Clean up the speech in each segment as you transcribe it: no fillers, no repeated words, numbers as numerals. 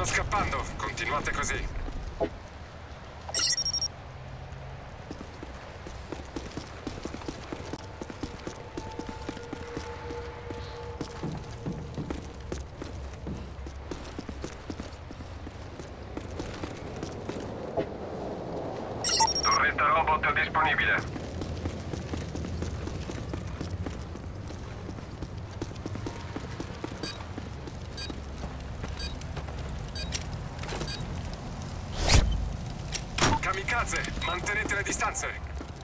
scappando, continuate così. Torretta robot disponibile. Kamikaze, mantenete le distanze.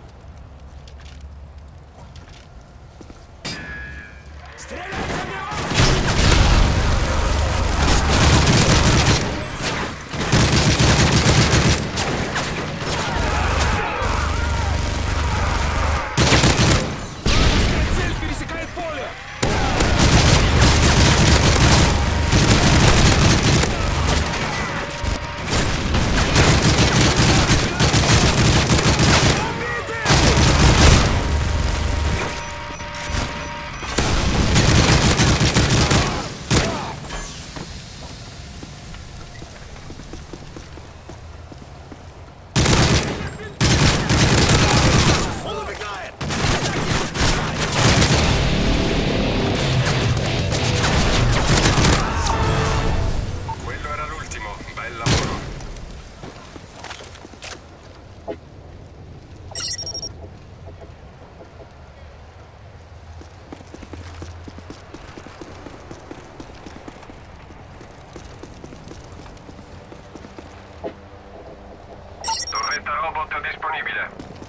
Torretta robot disponibile.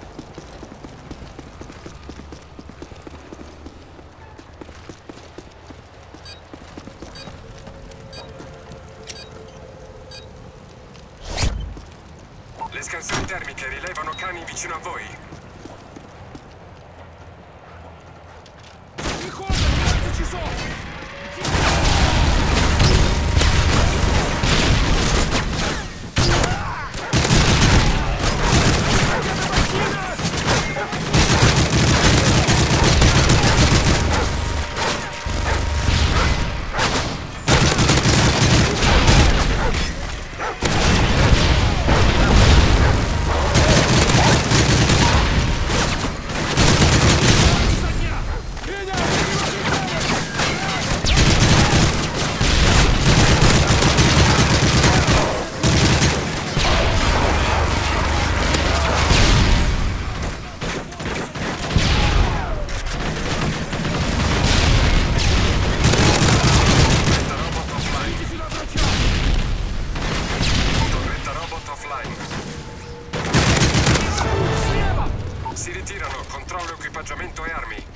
Le scansioni termiche rilevano cani vicino a voi. Ci sono! Si ritirano, controllo equipaggiamento e armi.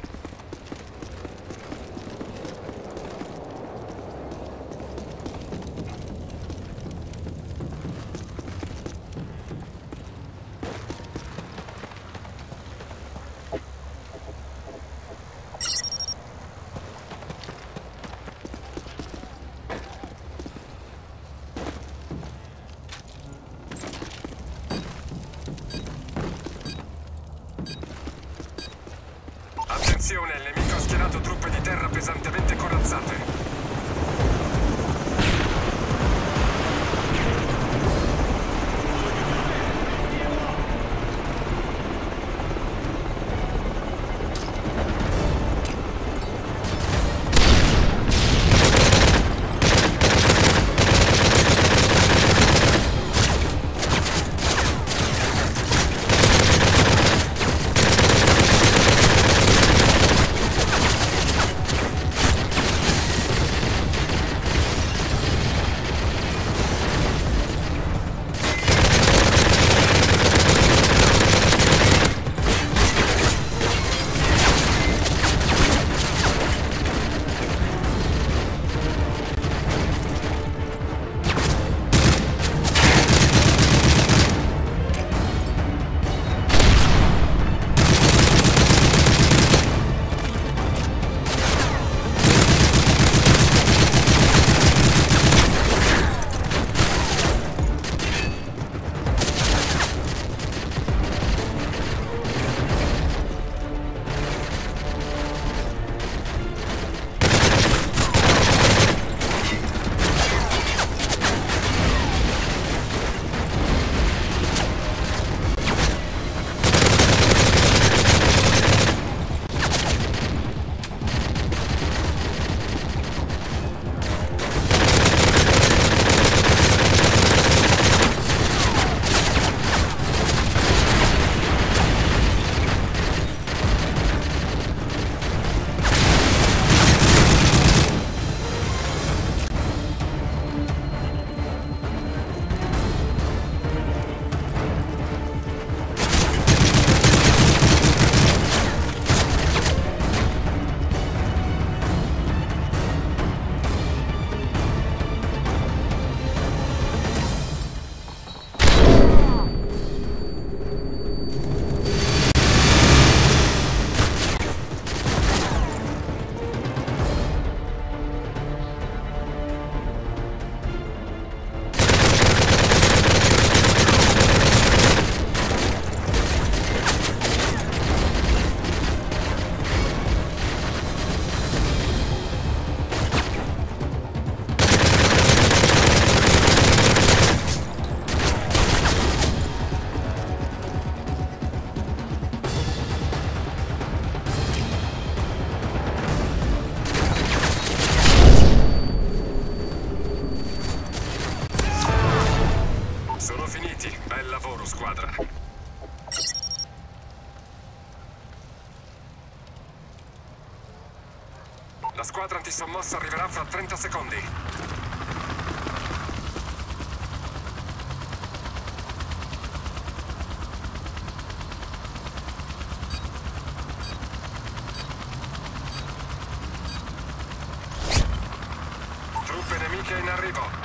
Attenzione, il nemico ha schierato truppe di terra pesantemente corazzate. antisommossa arriverà fra 30 secondi. Truppe nemiche in arrivo.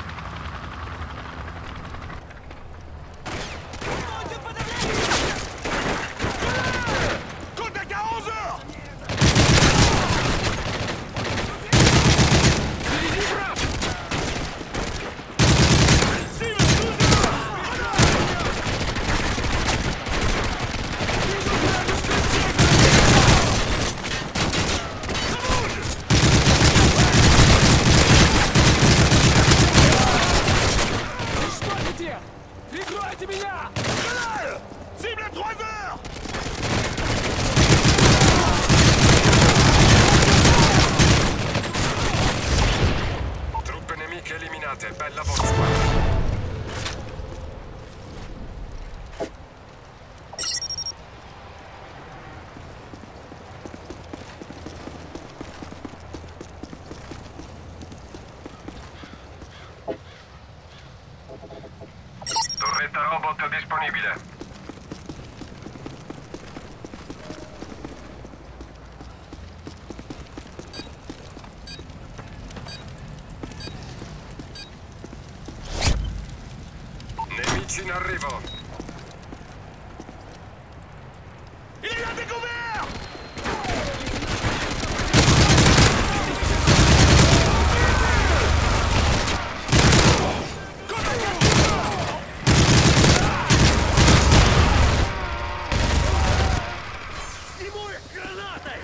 Contact à 11 heures! Прикройте меня! Cible à 3 heures! Truppe nemiche eliminate, bel lavoro squadra. Torretta robot disponibile. Nemici in arrivo. Il est là découvert! Ему их гранатой!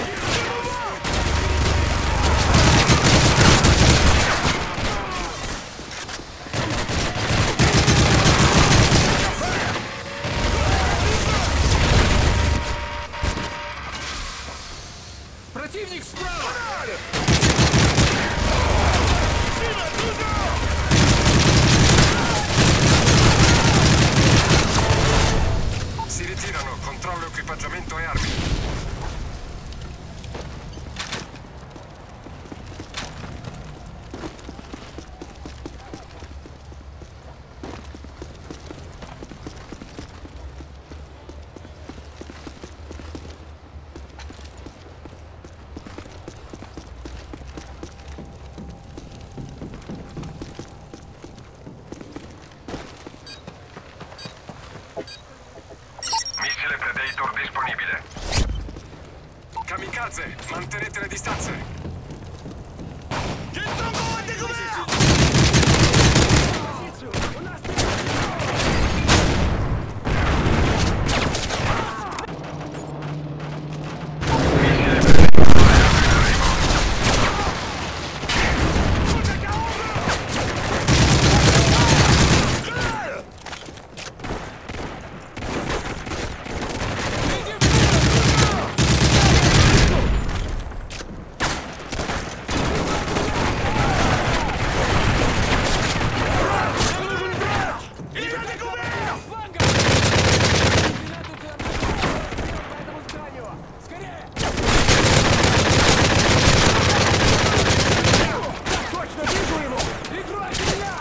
Противник справа! Si ritirano, controllo equipaggiamento e armi. Missile Predator disponibile. Kamikaze, mantenete le distanze. J'ai le tango à découvert! Missile Predator in arrivo. Contact à 11 heures! Il est là découvert! Точно вижу его! Прикройте меня!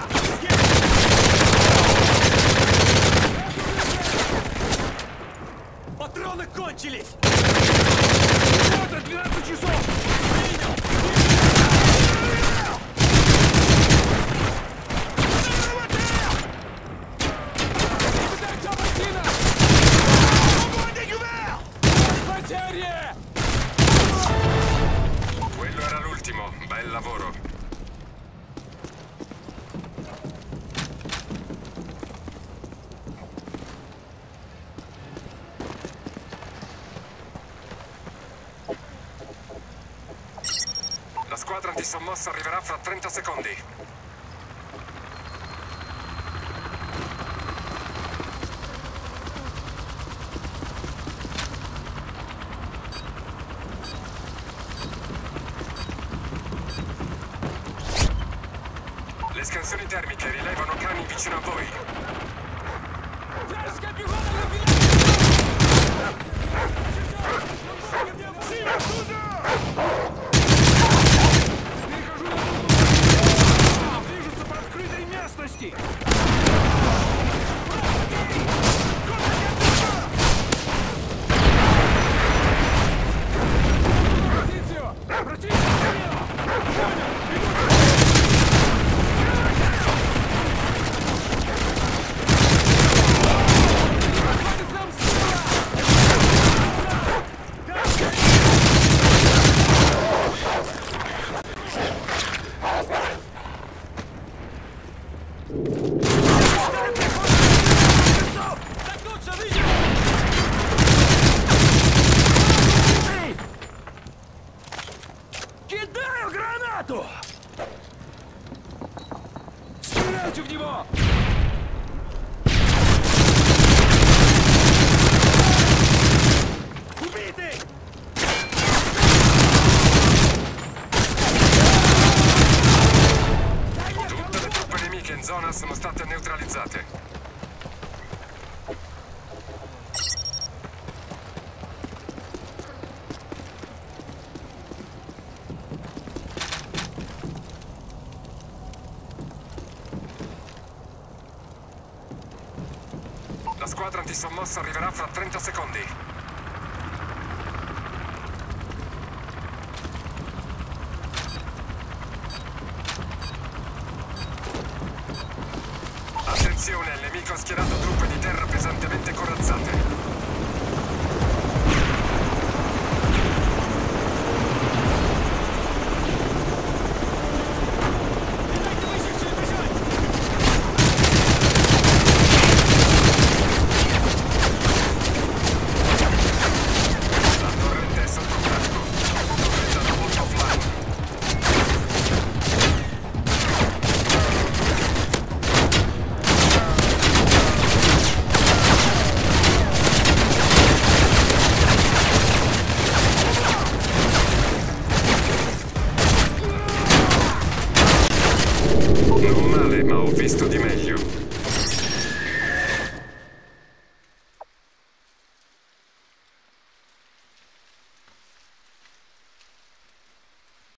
Патроны кончились! Вот 12 часов! Принял! Потери! Quello era l'ultimo, bel lavoro. La squadra antisommossa arriverà fra 30 secondi. Le scansioni termiche rilevano cani vicino a voi. Вражеская пехота на Стреляйте в него! Убитый! Tutte le truppe nemiche in zona sono state neutralizzate. La squadra antisommossa arriverà fra 30 secondi. Attenzione, il nemico ha schierato truppe di terra pesantemente corazzate. La torrente è sotto carico. Torretta robot offline. Non male, ma ho visto di meglio.